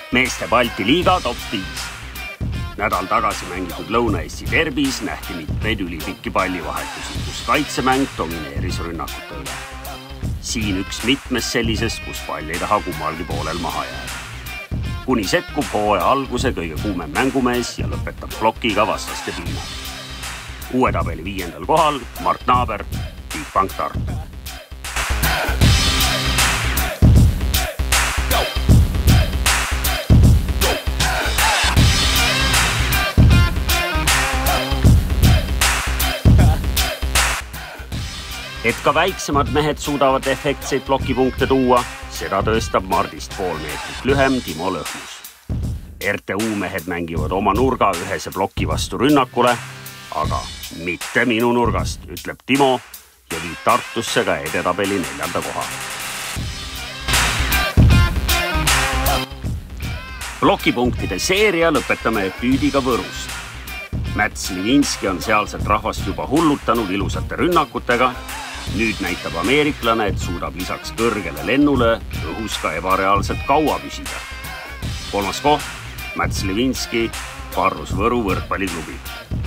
Meeste Balti liiga top 5. Nädal tagasi mängitud Lõuna-Eesti derbis nähti mitmeid ülipikki pallivahetusi, kus kaitsemäng domineeris rünnakute üle. Siin üks mitmest sellisest, kus pall ei taha kummalgi poolel maha jääda. Kuni sekkub hooaja alguse kõige kuumem mängumees ja lõpetab plokiga vastaste piinad. Uue tabeli 5. kohal Mart Naaber, Bigbank Tartu. Et ka väiksemad mehed suudavad efektseid plokipunkte tuua, seda tõestab Mardist pool meetrit lühem Timo Lõhmus. RTU mehed mängivad oma nurga ühese ploki vastu rünnakule, aga mitte minu nurgast, ütleb Timo ja viib Tartusse ka edetabeli 4. koha. Plokipunktide seeria lõpetame epüüdiga Võrust. Mats Livinski on sealset rahvast juba hullutanud ilusate rünnakutega. Nüüd näitab ameeriklane, et suudab lisaks kõrgele lennule õhus ka ebareaalselt kaua püsida. 3. koht, Mats Livinski, Parrus Võru võrkpalliklubi.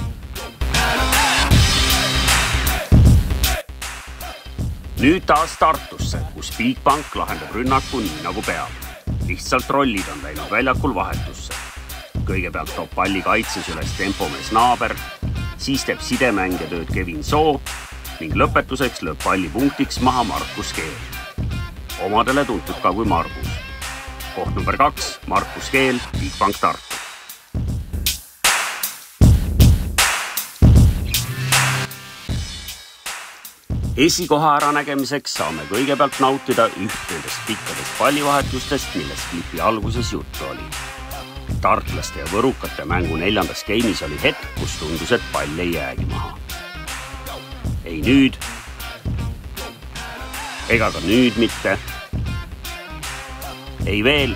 Nüüd taas Tartusse, kus Bigbank lahendab rünnaku nii nagu peab. Lihtsalt rollid on läinud väljakul vahetusse. Kõigepealt toob palli kaitses üles tempomees Naaber, siis teeb sidemänge tööd Kevin Soo ning lõpetuseks lööb palli punktiks maha Markus Keel. Omadele tuntud ka kui Margus. Koht number 2, Markus Keel, Bigbank Tartu. Esikoha äranägemiseks saame kõigepealt nautida üht nendest pikkadest pallivahetustest, millest klipi alguses juttu oli. Tartlaste ja võrukate mängu 4. geimis oli hetk, kus tundus, et pall ei jäägi maha. Ei nüüd, ega ka nüüd mitte. Ei veel.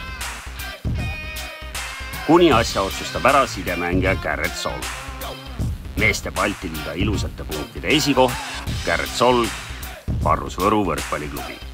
Kuni asja otsustab ära sidemängija Garrett Solg. Meeste Balti liiga ilusate punktide esikoht, Garrett Solg, Parrus Võru võrkpalliklubi.